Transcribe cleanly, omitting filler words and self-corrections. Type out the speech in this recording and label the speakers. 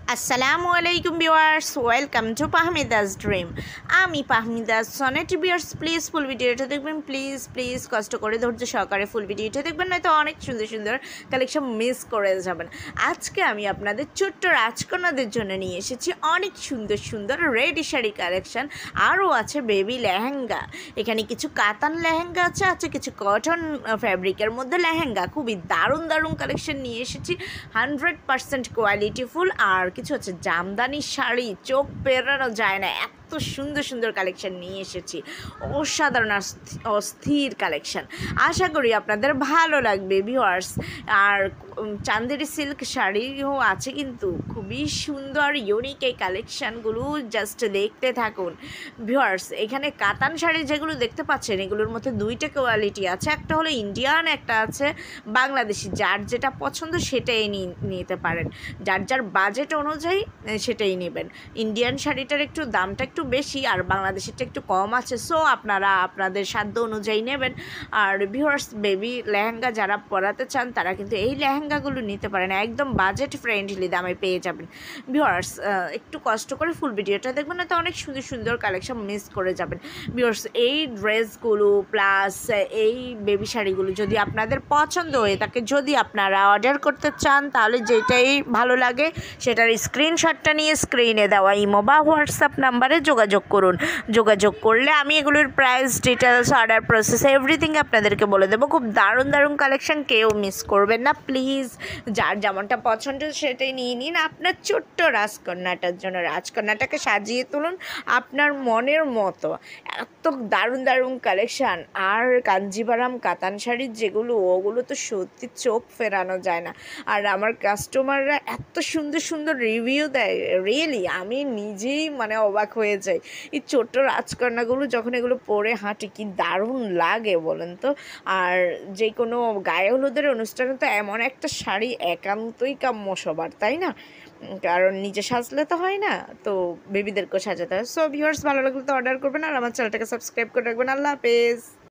Speaker 1: আসসালামু আলাইকুম viewers, welcome to পাহমিদাস ড্রিম। আমি পাহমিদাস সনেট। ভিউয়ার্স প্লিজ ফুল ভিডিওটা দেখবেন, প্লিজ কষ্ট করে ধৈর্য সহকারে ফুল ভিডিওটা দেখবেন, নয়তো অনেক সুন্দর সুন্দর কালেকশন মিস করে যাবেন। আজকে আমি আপনাদের ছোট্ট রাজকন্যাদের জন্য নিয়ে এসেছি অনেক সুন্দর সুন্দর রেডি শাড়ি কালেকশন। আরও আছে বেবি লেহেঙ্গা, এখানে কিছু কাতান লেহেঙ্গা আছে কিছু কটন ফ্যাব্রিকের মধ্যে লেহেঙ্গা। খুবই দারুণ দারুণ কালেকশন নিয়ে এসেছি, 100% কোয়ালিটিফুল। আর কিছু হচ্ছে জামদানি শাড়ি, চোখ পেরানো যায় না, এত সুন্দর সুন্দর কালেকশন নিয়ে এসেছি, অসাধারণ অস্থির কালেকশন। আশা করি আপনাদের ভালো লাগবে ভিউয়ার্স। আর চান্দেরি সিল্ক শাড়িও আছে, কিন্তু খুবই সুন্দর ইউনিক এই কালেকশানগুলো, জাস্ট দেখতে থাকুন ভিউয়ার্স। এখানে কাতান শাড়ি যেগুলো দেখতে পাচ্ছেন, এগুলোর মধ্যে দুইটা কোয়ালিটি আছে, একটা হলো ইন্ডিয়ান, একটা আছে বাংলাদেশি। যার যেটা পছন্দ সেটাই নিতে পারেন, যার যার বাজেট অনুযায়ী সেটাই নেবেন। ইন্ডিয়ান শাড়িটার একটু দামটা একটু বেশি, আর বাংলাদেশিটা একটু কম আছে, সো আপনারা আপনাদের সাধ্য অনুযায়ী নেবেন। আর ভিউয়ার্স, বেবি লেহেঙ্গা যারা পরাতে চান তারা কিন্তু এই লেহেঙ্গাগুলো নিতে পারেন, একদম বাজেট ফ্রেন্ডলি দামে পেয়ে যাবেন। ভিউয়ার্স একটু কষ্ট করে ফুল ভিডিওটা দেখবেন, না তো অনেক সুন্দর সুন্দর কালেকশন মিস করে যাবেন। ভিউয়ার্স, এই ড্রেসগুলো প্লাস এই বেবি শাড়িগুলো যদি আপনাদের পছন্দ হয়ে থাকে, যদি আপনারা অর্ডার করতে চান, তাহলে যেটাই ভালো লাগে সেটার স্ক্রিনশটটা নিয়ে স্ক্রিনে দেওয়া ইমো বা হোয়াটসঅ্যাপ নাম্বারে যোগাযোগ করুন। যোগাযোগ করলে আমি এগুলোর price, details, order process everything আপনাদেরকে বলে দেবো। খুব দারুণ দারুণ কালেকশন, কেউ মিস করবেন না প্লিজ। যার যেমনটা পছন্দ সেটাই নিয়ে নিন আপনার ছোট্ট রাজকন্যাটার জন্য। রাজকন্যাটাকে সাজিয়ে তুলুন আপনার মনের মতো, এত দারুণ দারুণ কালেকশান। আর কাঞ্জিভারাম কাতান শাড়ির যেগুলো, ওগুলো তো সত্যি চোখ ফেরানো যায় না। আর আমার কাস্টমাররা এত সুন্দর সুন্দর রিভিউ দেয়, রিয়েলি আমি নিজেই অবাক হয়ে যাই। এই ছোট্ট রাজকন্যাগুলো যখন এগুলো পরে হাঁটে, কি দারুণ লাগে বলেন তো। আর যে কোনো গায়ে হলুদের অনুষ্ঠানে তো এমন একটা শাড়ি একান্তই কাম্য সবার, তাই না? কারণ নিজে সাজলে তো হয় না, তো বেবিদেরকেও সাজাতে হয়। সো ভিউয়ার্স, ভালো লাগলে তো অর্ডার করবেন, আর আমার চ্যানেলটাকে সাবস্ক্রাইব করে রাখবেন। আল্লাহ হাফেজ।